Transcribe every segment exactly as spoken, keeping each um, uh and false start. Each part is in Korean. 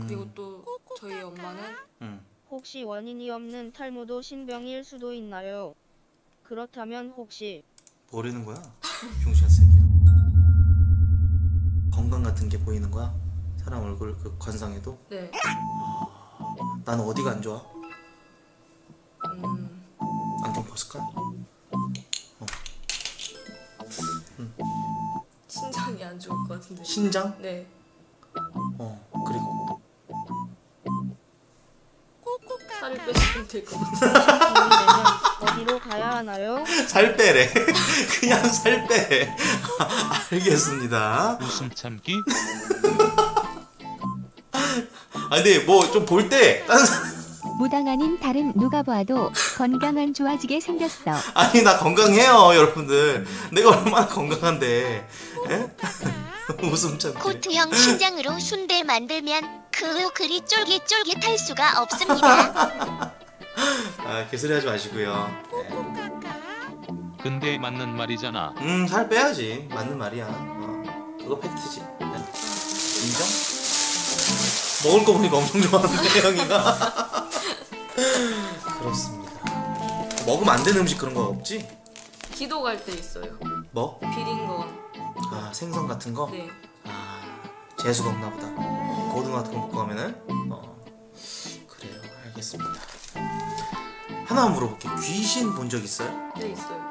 그리고 또 저희 엄마는 음. 혹시 원인이 없는 탈모도 신병일 수도 있나요? 그렇다면 혹시 뭐라는 거야? 병신 새끼야. 건강 같은 게 보이는 거야? 사람 얼굴 그 관상에도? 네. 나는 어디가 안 좋아? 음, 안경 벗을까? 어. 음. 신장이 안 좋을 것 같은데. 신장? 네. 어. 그리고 살을 빼시면 될 것 같아요. 돈이 되면 어디로 가야 하나요? 살 빼래. 그냥 살 빼. 알겠습니다. 웃음 참기. 아 근데 뭐 좀 볼 때 다른 사람 무당 아닌 다른 누가 봐도 건강한 좋아지게 생겼어. 아니 나 건강해요 여러분들. 내가 얼마나 건강한데. 에? 웃음 참기. 코트형 신장으로 순대 만들면 그 그리 쫄깃쫄깃할 수가 없습니다. 아 개소리 하지 마시고요. 네. 근데 맞는 말이잖아. 음, 살 빼야지. 맞는 말이야. 어, 그거 팩트지. 네. 인정? 먹을 거 보니까 엄청 좋아하는데 형이가. 그렇습니다. 먹으면 안 되는 음식 그런 거 없지? 기도 갈 때 있어요. 뭐? 비린 거. 아 생선 같은 거? 네. 아 재수가 없나 보다. 고등어 같은 거 먹고 가면은 어 그래요. 알겠습니다. 하나만 물어볼게. 귀신 본 적 있어요? 네, 있어요.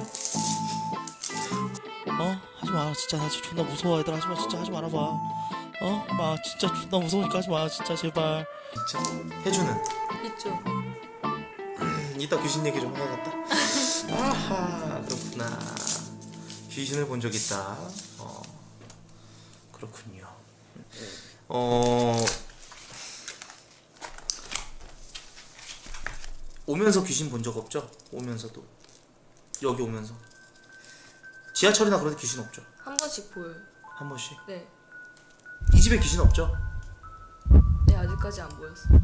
어? 하지마 진짜 나 존나 무서워 얘들아. 하지마 진짜 하지 말아봐. 어? 마 진짜 존나 무서우니까 하지마 진짜 제발. 진짜? 혜주는? 있죠. 음, 이따 귀신 얘기 좀 해야겠다. 아하 그렇구나. 귀신을 본 적 있다. 어 그렇군요. 어 오면서 귀신 본 적 없죠? 오면서도 여기 오면서 지하철이나 그런 데 귀신 없죠? 한 번씩 보여요. 한 번씩. 네. 이 집에 귀신 없죠? 네, 아직까지 안 보였어요.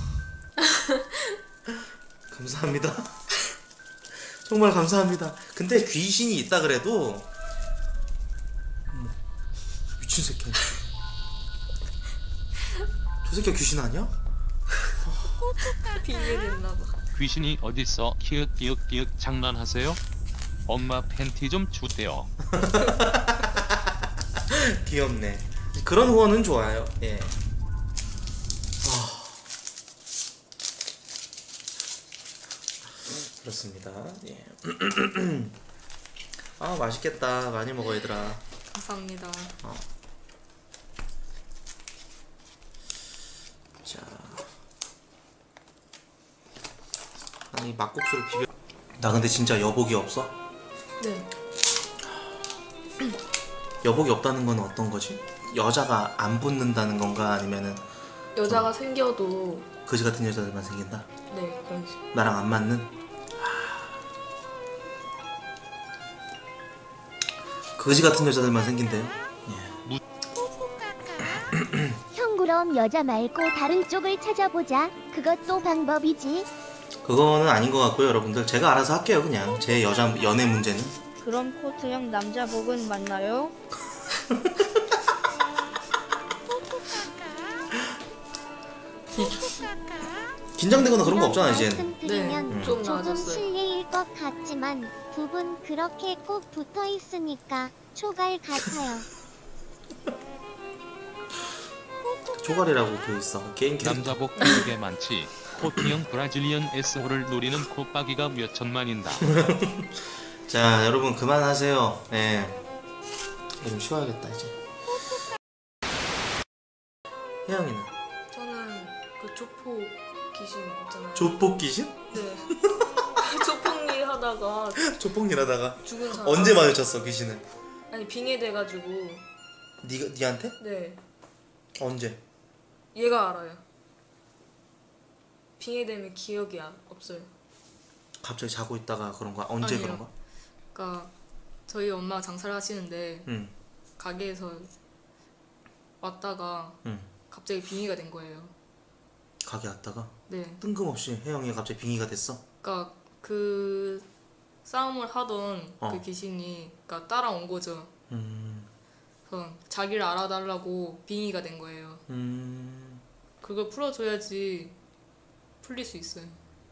감사합니다. 정말 감사합니다. 근데 귀신이 있다 그래도 어머, 미친 새끼야. 저 새끼가 귀신 아니야? 빙의됐나봐. 귀신이 어딨어? 키읔 키읔 키읔 장난하세요? 엄마 팬티 좀 주대요. 귀엽네. 그런 후원은 좋아요. 예. 아. 그렇습니다. 예. 아 맛있겠다. 많이 먹어 얘들아. 감사합니다. 어. 자, 아니 막국수를 비벼. 나 근데 진짜 여복이 없어? 네. 여복이 없다는 건 어떤 거지? 여자가 안 붙는다는 건가 아니면은 여자가 생겨도 거지 같은 여자들만 생긴다? 네, 그런 식. 나랑 안 맞는? 거지 같은 여자들만 생긴대요? 예. 형 그럼 여자 말고 다른 쪽을 찾아보자. 그것도 방법이지. 그거는 아닌 것 같고요 여러분들. 제가 알아서 할게요 그냥. 제 여자 연애 문제는. 그럼 코트형 남자복은 맞나요? 긴장되거나 그런 거 없잖아 이젠. 말씀드리면 네, 좀 조금 나아졌어요. 실례일 것 같지만 두 분 그렇게 꼭 붙어 있으니까 초갈 같아요. 조갈이라고 그 있어. 개인 캐릭터. 남자복 되게 많지. 코트형 브라질리언 에스호를 노리는 콧박이가 몇 천만인다. 자 여러분 그만하세요. 예. 좀 쉬어야겠다 이제. 혜영이는? 저는 그 조폭 귀신 있잖아요. 조폭 귀신? 네. 조폭 일 하다가 조폭 일하다가 죽은 사람. 언제 마주쳤어 귀신을? 아니, 빙의돼가지고. 니가 니한테? 네. 언제? 얘가 알아요. 빙의되면 기억이 아, 없어요. 갑자기 자고 있다가 그런 거야? 언제 아니요. 그런 거야? 그러니까 저희 엄마가 장사를 하시는데 응. 가게에서 왔다가 응. 갑자기 빙의가 된 거예요. 가게 왔다가 네. 뜬금없이 혜영이가 갑자기 빙의가 됐어? 그러니까 그 싸움을 하던 어. 그 귀신이 그러니까 따라온 거죠. 음. 그래서 자기를 알아달라고 빙의가 된 거예요. 음. 그걸 풀어줘야지 풀릴 수 있어요.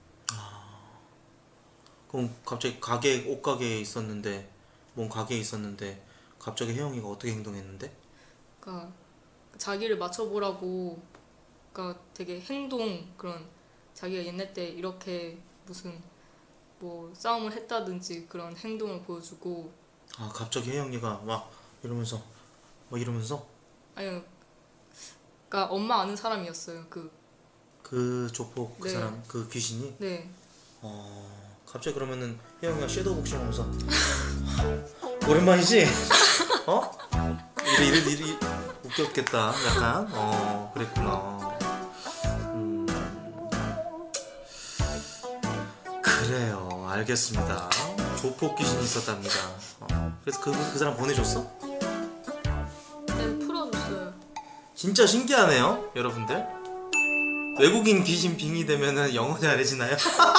그럼 갑자기 가게 옷가게에 있었는데 뭔 가게에 있었는데 갑자기 혜영이가 어떻게 행동했는데? 그러니까 자기를 맞춰보라고, 그러니까 되게 행동 그런 자기가 옛날 때 이렇게 무슨 뭐 싸움을 했다든지 그런 행동을 보여주고. 아 갑자기 혜영이가 막 이러면서 막 이러면서 아니 그러니까 엄마 아는 사람이었어요. 그 그 조폭 그 네. 사람 그 귀신이. 네. 어 갑자기 그러면은 혜영이가 섀도우 복싱 하면서 오랜만이지? 어? 이래 이래 이래 웃겼겠다 약간. 어 그랬구나. 음 그래요 알겠습니다. 조폭 귀신이 있었답니다. 어, 그래서 그, 그 사람 보내줬어? 네, 풀어줬어요. 진짜 신기하네요 여러분들. 외국인 귀신 빙의 되면은 영어 잘해지나요?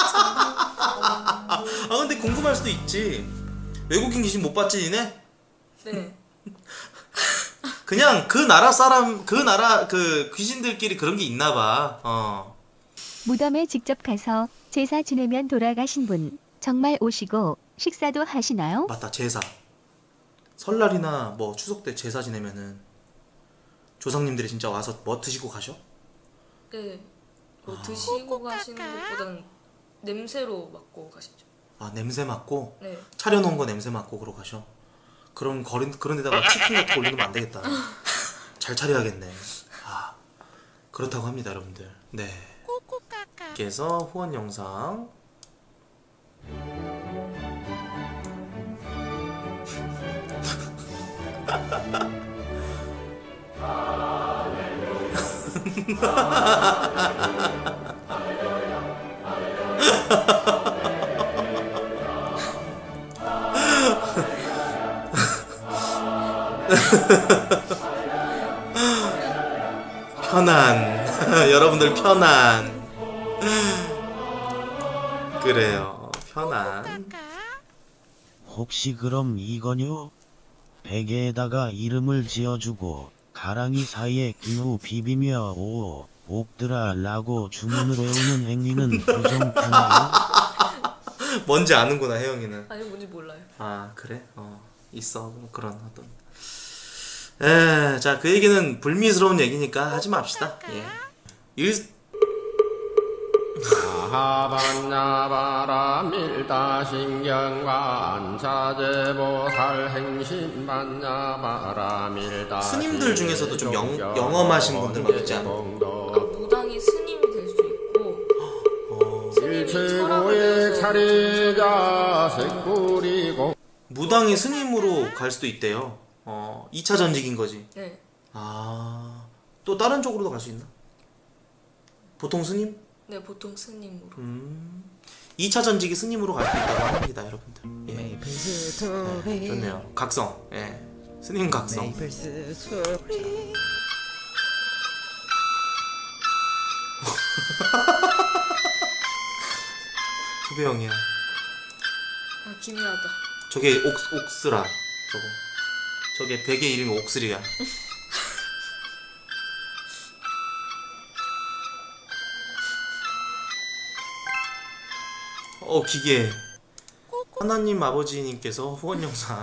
아 근데 궁금할 수도 있지. 외국인 귀신 못 봤지 니네? 네. 그냥 그 나라 사람 그 나라 그 귀신들끼리 그런 게 있나봐. 어. 무덤에 직접 가서 제사 지내면 돌아가신 분 정말 오시고 식사도 하시나요? 맞다 제사. 설날이나 뭐 추석 때 제사 지내면은 조상님들이 진짜 와서 뭐 드시고 가셔? 네. 뭐 드시고 가시는 것보다는 냄새로 맡고 가시죠. 아 냄새 맡고 네. 차려놓은 거 냄새 맡고 그러고 가셔. 그럼 거린, 그런 데다가 치킨 같은 거 올려놓으면 안 되겠다. 잘 차려야겠네. 아 그렇다고 합니다 여러분들. 네. 그래서 후원 영상 편안. 여러분들 편안. 그래요 편안. 혹시 그럼 이건요? 베개에다가 이름을 지어주고 가랑이 사이에 기후 비비며 오 옥드라 라고 주문을 외우는 행위는 부정타나요? 뭔지 아는구나 혜영이는. 아니 뭔지 몰라요. 아 그래? 어 있어 뭐 그런 어떤. 에, 자 그 얘기는 불미스러운 얘기니까 하지 맙시다. 예. 일 아하반야바라 밀다신경관 자제보살 행신반야바라 밀다. 스님들 중에서도 좀 영, 영험하신 분들만 있지 않아? 그러니까 무당이 스님이 될 수도 있고 어, 스님이 철학을 일체고의 차례자 색뿌리고 무당이 스님으로 갈 수도 있대요. 어, 이 차 전직인 거지. 네. 아, 또 다른 쪽으로도 갈 수 있나? 보통 스님? 네 보통 스님으로. 음, 이 차 전직이 스님으로 갈 수 있다고 합니다, 여러분들. 예. 네, 좋네요. 각성. 예. 스님 각성. 투배형이야. 아 기묘하다. 저게 옥, 옥스라. 저거. 저게 베개 이름이 옥스리야. 어 기계. 하나님 아버지님께서 후원 영상.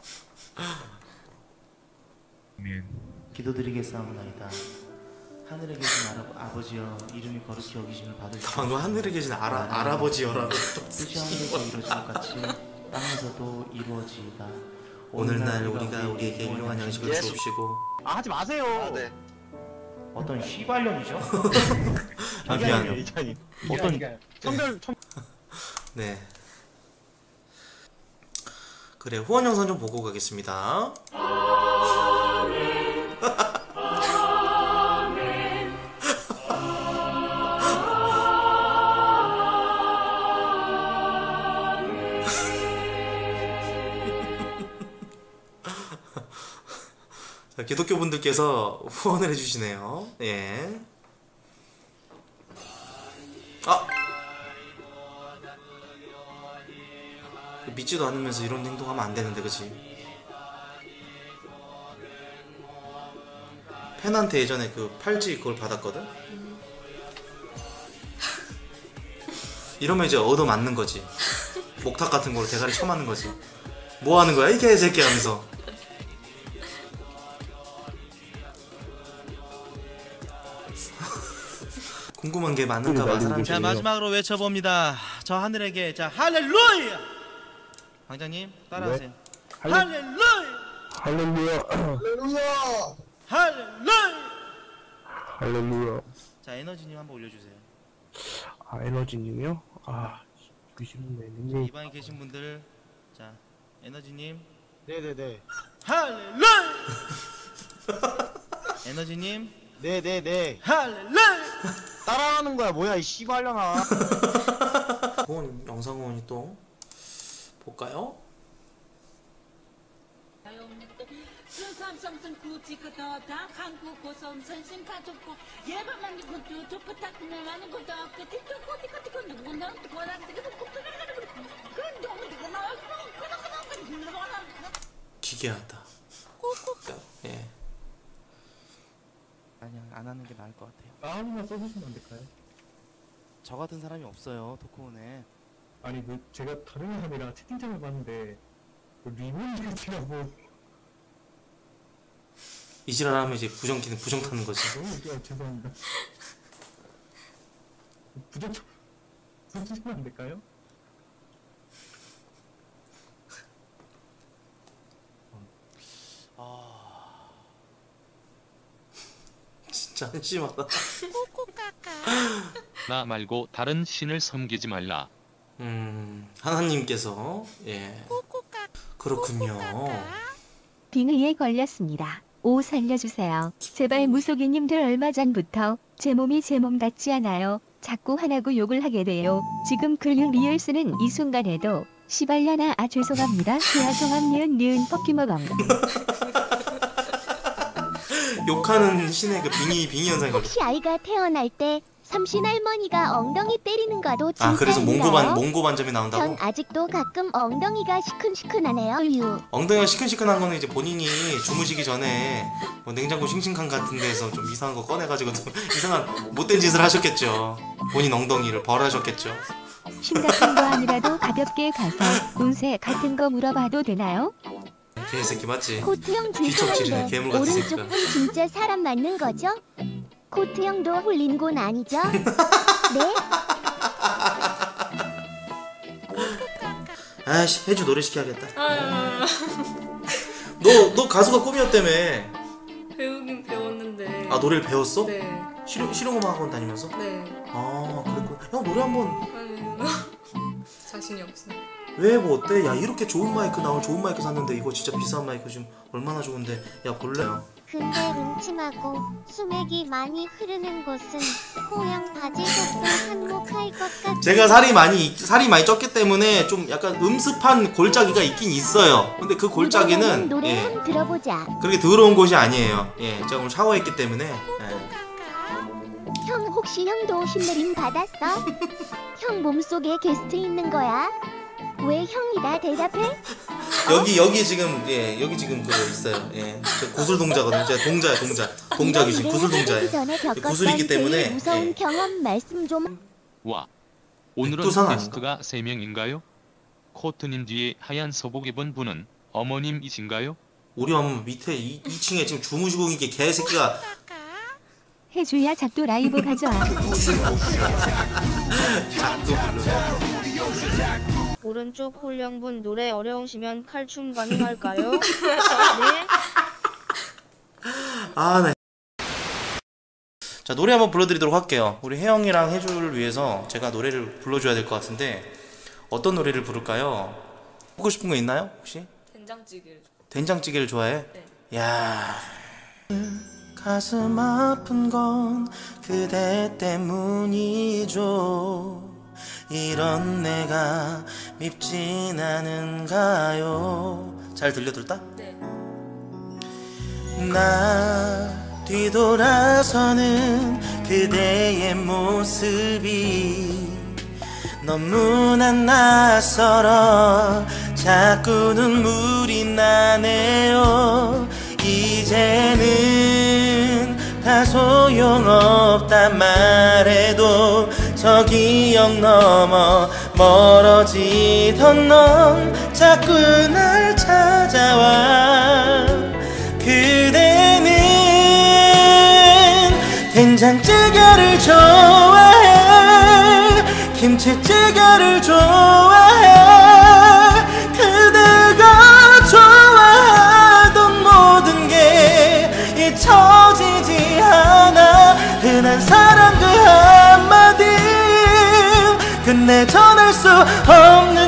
기도드리겠사옵나이다. 하늘에 계신 아라, 아버지여 이름이 거룩히 여기심을 받으시고 방금 하늘에 계신 아라, 알아버지여라고 뜻이 하늘에서 이루어진 것 같이 땅에서도 이루어지이다. 오늘날 우리가 우리에게 일용할 양식을 주옵시고. 아 하지 마세요. 아, 네. 어떤 씨발년이죠? 아 미안. 어떤 선별 천... 네. 그래 후원 영상 좀 보고 가겠습니다. 자, 기독교 분들께서 후원을 해주시네요. 예. 아! 믿지도 않으면서 이런 행동하면 안 되는데, 그치? 팬한테 예전에 그 팔찌 그걸 받았거든? 이러면 이제 얻어맞는 거지. 목탁 같은 걸로 대가리 쳐맞는 거지. 뭐 하는 거야 이 개새끼 하면서. 궁금한 게 많은가 봐 사람들이. 자 마지막으로 외쳐봅니다. 저 하늘에게 자 할렐루야. 방장님 따라하세요. 네? 할렐루야. 할렐루야. 할렐루야. 할렐루야. 할렐루야. 자 에너지님 한번 올려주세요. 아 에너지님이요? 아 귀신네 자, 닉네임. 이 방에 계신 분들 자 에너지님 네네네. 할렐루야. 에너지님 네네네. 할렐루야. 따라하는 거야 뭐야 이 씨발려나. 후원 영상 후원이 또 볼까요? 삼성선 구지그도 다 한국 고성 선심 가족고 예발만 것도 저 부탁을 하는 것도 그 티도 코티 코티 코 누구나 누구나 그래도 그런 너무 누구 나왔어 기괴하다. 예. 아니야, 안 하는 게 나을 것 같아요. 아무나 써주시면 안 될까요? 저 같은 사람이 없어요, 토크온에. 아니 그 제가 다른 사람이랑 채팅창을 봤는데 그 리본이라고. 이지랄하면 이제 부정기는 부정 타는 거지. 너무 웃겨. 죄송합니다. 부정 써주시면 안 될까요? 아 진짜 한심하다. 나 말고 다른 신을 섬기지 말라. 음 하나님께서 예 그렇군요. 빙의에 걸렸습니다. 오 살려주세요. 제발 무속이님들 얼마 전부터 제 몸이 제 몸 같지 않아요. 자꾸 화나고 욕을 하게 돼요. 지금 글륜 리을 쓰는 이 순간에도 시발려나 아 죄송합니다. 죄송함 니은 니은 퍼키머방. 욕하는 신의 그 빙의 빙의 현상이 걸려. 혹시 아이가 태어날 때 삼신 할머니가 엉덩이 때리는 거도 진짜인가요? 아 그래서 몽고반 몽고 반점이 나온다고? 전 아직도 가끔 엉덩이가 시큰시큰하네요. 유. 엉덩이가 시큰시큰한 거는 이제 본인이 주무시기 전에 뭐 냉장고 싱싱칸 같은 데서 좀 이상한 거 꺼내가지고 좀 이상한 못된 짓을 하셨겠죠. 본인 엉덩이를 벌하셨겠죠. 신 같은 거 아니라도 가볍게 가서 운세 같은 거 물어봐도 되나요? 개새끼 맞지? 코트형 뒤척질이네 죄송한데 괴물 같은 새끼가. 오른쪽 분 진짜 사람 맞는 거죠? 코트형도 홀린 곤 아니죠? 네? 아이씨 해주 노래 시켜야겠다. 아, 너, 너 가수가 꿈이었다며. 배우긴 배웠는데. 아 노래를 배웠어? 네. 실용, 실용음악 학원 다니면서? 네. 아 그랬구나. 형 노래 한번. 아유, 자신이 없어. 왜 뭐 어때? 야 이렇게 좋은 마이크 나 오늘 좋은 마이크 샀는데 이거 진짜 비싼 마이크 지금 얼마나 좋은데 야 볼래요? 근데 음침하고 수맥이 많이 흐르는 곳은 호영 바지속도 한몫할 것 같아. 제가 살이 많이 살이 많이 쪘기 때문에 좀 약간 음습한 골짜기가 있긴 있어요. 근데 그 골짜기는 노래 예, 한번 들어보자. 그렇게 더러운 곳이 아니에요. 예, 제가 오늘 샤워했기 때문에. 예. 형 혹시 형도 신내림 받았어? 형 몸속에 게스트 있는 거야? 왜 형이다 대답해? 여기 여기 지금 예 여기 지금 그거 있어요. 예, 저 구슬 동자거든요. 제가 동자야 동자 동자 귀신 구슬 동자예요. 구슬이기 때문에 무서운 예. 경험 말씀 좀. 와, 오늘은 백두산 게스트가 세 명인가요? 코트님 뒤에 하얀 서복 입은 분은 어머님이신가요? 우리 엄마 밑에 이 층에 지금 주무시고 있는 게 개새끼가. 해주야 작두 라이브 가져와. 작두 불러. 오른쪽 홀령분 노래 어려우시면 칼춤 가능할까요? 네. 아 네. 자 노래 한번 불러드리도록 할게요. 우리 혜영이랑 혜주를 위해서 제가 노래를 불러줘야 될 것 같은데 어떤 노래를 부를까요? 하고 싶은 거 있나요 혹시? 된장찌개를. 된장찌개를 좋아해? 네. 야 가슴 아픈 건 그대 때문이죠. 이런 내가 밉진 않은가요? 잘 들려들다? 네. 나 뒤돌아서는 그대의 모습이 너무나 낯설어 자꾸 눈물이 나네요. 이제는 다 소용없단 말해도 저 기억 넘어 멀어지던 넌 자꾸 날 찾아와. 그대는 된장찌개를 좋아해, 김치찌개를 좋아해. 그대가 좋아하던 모든 게 잊혀지지 않아. 흔한 사랑 그 한마디 끝내 전할 수 없는